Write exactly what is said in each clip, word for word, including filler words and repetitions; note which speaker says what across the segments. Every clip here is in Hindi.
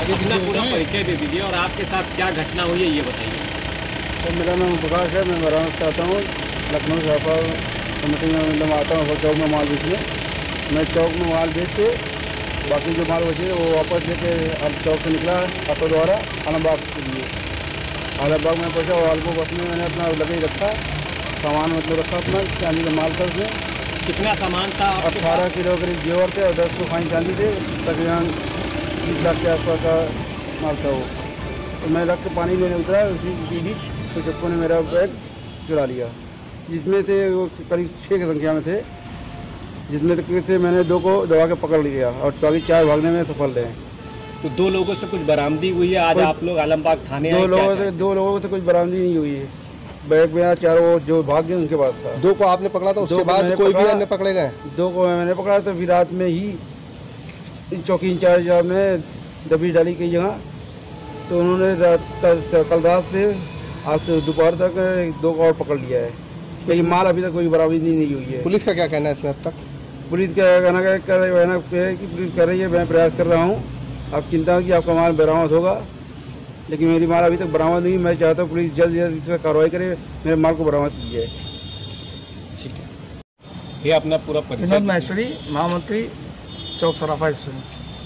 Speaker 1: अपना पूरा परिचय दे दीजिए और आपके साथ क्या घटना हुई है ये बताइए।
Speaker 2: तो मेरा नाम प्रकाश है, मैं बरामद चाहता हूँ लखनऊ शाहपुर कमेटी में मतलब आता हूँ चौक में माल बेचने। मैं चौक में माल बेच के बाकी जो माल बचे वो वापस लेके अब चौक से निकला ऑटो द्वारा आलमबाग के लिए। आलमबाग में पहुँचा और आलमबाग बस में मैंने अपना लगेज रखा, सामान मतलब रखा अपना चांदी का माल था। उसमें
Speaker 1: कितना सामान था?
Speaker 2: अट्ठारह किलो करीब जेवर थे और दस को फाइन चांदी थे, तकरीबन बीस लाख के आसपास का माल था वो। तो मैं रख के पानी लेने उतरा, उसी उसी बीच तो चप्पू ने मेरा बैग चुरा लिया, जिसमें थे वो करीब छः की संख्या में थे। जितने तक थे मैंने दो को दबा के पकड़ लिया और बाकी चार भागने में सफल रहे।
Speaker 1: तो दो लोगों से कुछ बरामदी हुई है आज आप लोग आलमबाग थाने?
Speaker 2: दो लोगों से दो लोगों से कुछ बरामदी नहीं हुई है। बैग में चारों जो भाग गए उनके पास था।
Speaker 3: दो को आपने पकड़ा था, उसके बाद कोई भी अन्य पकड़े गए?
Speaker 2: दो को मैंने पकड़ा तो फिर रात में ही चौकी इंचार्ज साहब ने दबी डाली कई जगह, तो उन्होंने रात कल रात से आज से दोपहर तक दो को और पकड़ लिया है, लेकिन माल अभी तक कोई बरामदी नहीं हुई है।
Speaker 3: पुलिस का क्या कहना है इसमें अब तक? पुलिस
Speaker 2: का कहना कर कहना कि पुलिस कर रही है, मैं प्रयास कर रहा हूँ। आप चिंता हो कि आपका माल बरामद होगा, लेकिन मेरी माल अभी तक बरामद नहीं। मैं चाहता हूँ पुलिस जल्द से जल्द इस पर कार्रवाई करे, मेरे माल को बरामद की जाए।
Speaker 1: ठीक है, ये अपना पूरा परिचय।
Speaker 4: विनोद महेश्वरी, महामंत्री चौक सराफा स्टोर।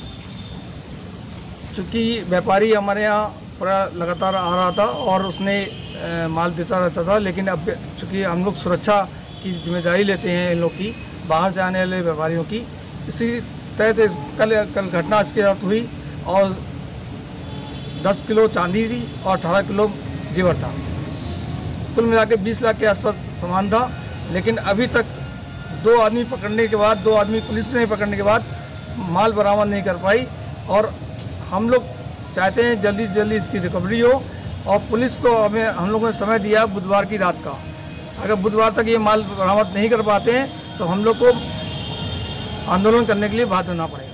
Speaker 4: चूँकि व्यापारी हमारे यहाँ पूरा लगातार आ रहा था और उसने आ, माल देता रहता था, लेकिन अब चूँकि हम लोग सुरक्षा की जिम्मेदारी लेते हैं इन लोग की, बाहर से आने वाले व्यापारियों की, इसी तहत कल कल घटना इसके साथ हुई और दस किलो चांदी थी और अठारह किलो जेवर था। कुल मिला के बीस लाख के आसपास सामान था। लेकिन अभी तक दो आदमी पकड़ने के बाद, दो आदमी पुलिस ने पकड़ने के बाद माल बरामद नहीं कर पाई और हम लोग चाहते हैं जल्दी से जल्दी इसकी रिकवरी हो। और पुलिस को हमें हम लोगों ने समय दिया बुधवार की रात का, अगर बुधवार तक ये माल बरामद नहीं कर पाते हैं तो हम लोग को आंदोलन करने के लिए बाध्य होना पड़ेगा।